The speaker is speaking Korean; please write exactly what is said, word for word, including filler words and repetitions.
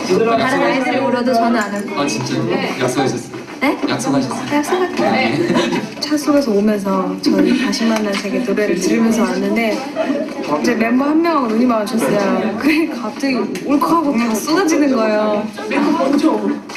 다른 아이들이 울어도 저는 안 울고. 아 진짜요? 약속하셨어요? 네? 약속하셨어요? 약속할게요. 네. 차 속에서 오면서 저희 다시 만난 세계 노래를 들으면서 왔는데 이제 멤버 한 명 눈이 마주쳤어요. 그래 갑자기 울컥하고 다 쏟아지는 거예요.